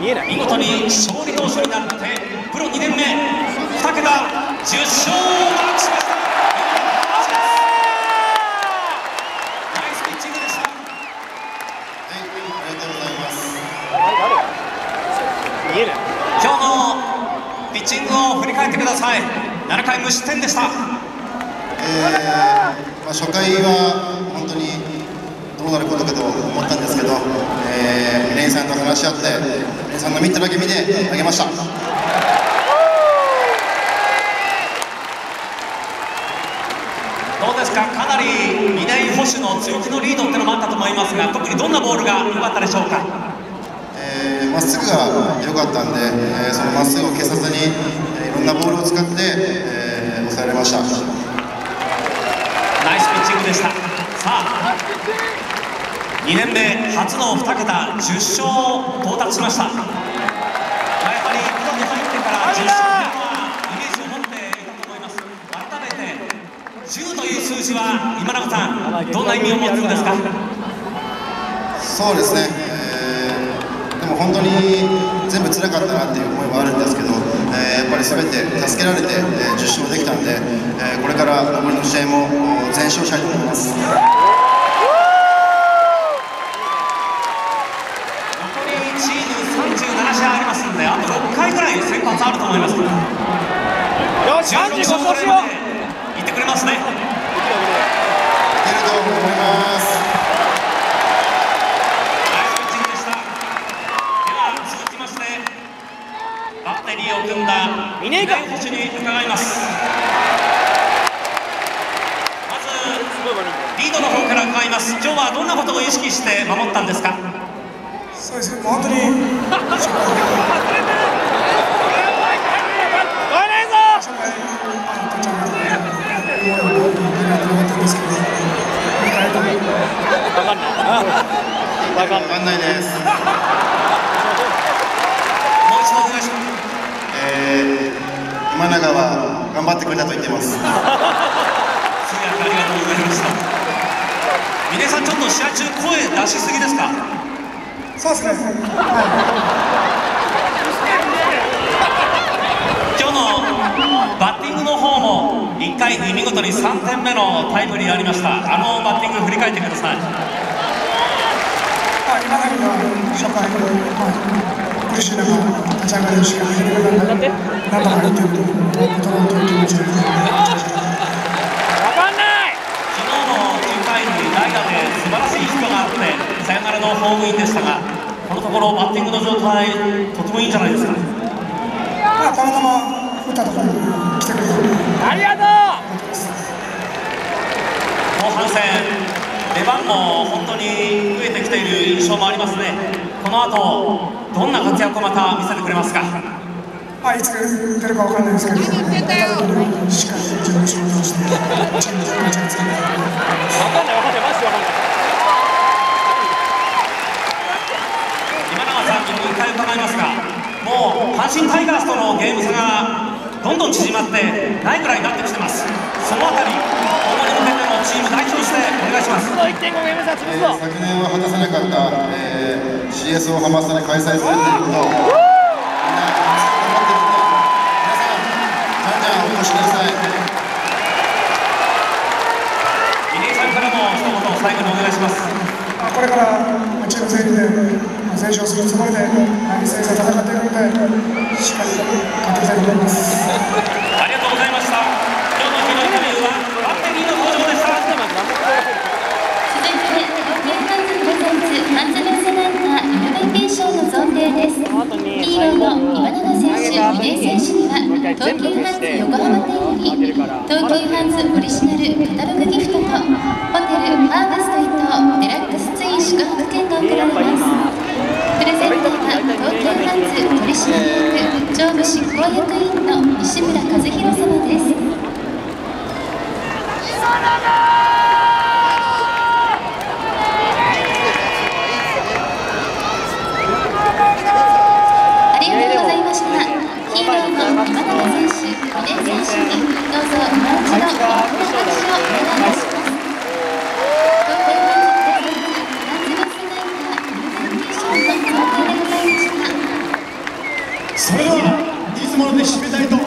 見事に勝利投手になってプロ2年目2桁10勝をマークしました。ナイスピッチングでした。 はい、ありがとうございます。 今日のピッチングを振り返ってください。7回無失点でした。 初回は本当にどうなることかと思ったんですけど、レイさんと話し合ってレイさんのミットだけ見てあげました。 どうですか、かなり2年捕手の強気のリードっていうのもあったと思いますが、特にどんなボールが良かったでしょうか。 まっすぐが良かったんで、そのまっすぐを消さずに、いろんなボールを使って、抑えられました。 ナイスピッチングでした。さあ、2年目初の2桁10勝到達しました。やはりプロに入ってから10勝というのはイメージを持っていたと思います。改めて10という数字は今永さん、どんな意味を持つんですか。 そうですね、でも本当に全部辛かったなっていう思いもあるんですけど、やっぱり全て助けられて、10勝できたんで、これから残りの試合も全勝したいと思います。 残りチーム37試合ありますんで、あと6回ぐらい先発あると思います。よし、35勝しよう。言ってくれますね。いけると思います。 バッテリーを組んだ2年捕手に伺います。まずリードの方から伺います。今日はどんなことを意識して守ったんですか。 そうですね、本当にわかんないです。今永は頑張ってくれたと言ってます。 通訳ありがとうございました。峰さん、ちょっと試合中声出しすぎですか。 そうですね。 今日のバッティングの方も1回に見事に3点目のタイムリーありました。あのバッティング振り返ってください。 今永が初回苦しい中、立ち上がりをしっかりやるなんとか入っているということの気持ちで。 昨日の9回に代打で素晴らしいヒットがあってサヨナラのホームインでしたが、このところバッティングの状態とてもいいんじゃないですか。 たまたま打ったところに来てくれてありがとう。 後半戦出番も本当に増えてきている印象もありますね。この後どんな活躍をまた見せてくれますか。 いつ出るか分からないですけど、しっかり自分の仕事をしてチームの勝ちをつけて。 今永さんにもう一回伺いますが、もう阪神タイガースとのゲーム差がどんどん縮まってないぐらいになってきてます。そのあたり今後に向けてのチーム代表してお願いします。 昨年は果たせなかった、CS をハマスタで開催するということをみんな思ってるので、皆さんじゃんじゃんお越しください。 入江さんからも一言最後にお願いします。 これからチーム全員で全勝するつもりで戦争を戦っていくので、しっかり勝っていきたいと思います。 ありがとうございました。今日のヒーローインタビューはバッテリーの登場でした。 続いて東急ハンズプレゼンツハンズベースランナーイノベーテーションの贈呈です。ヒーローの今永選手、峰選手には東急ハンズ横浜店より東急ハンズオリジナルカタログギフトとホテルハーベスト伊東デラックスツイン宿泊券が贈られます。プレゼンターは東急ハンズ取締役常務執行役員の西村和弘様です。ありがとうございました。ヒーローの今永選手、峰選手にどうぞもう一度大きな拍手をお願いいたします。東急ハンズプレゼンツハンズベースランナーイノベーテーションの贈呈でございました。 それではいつもので締めたいと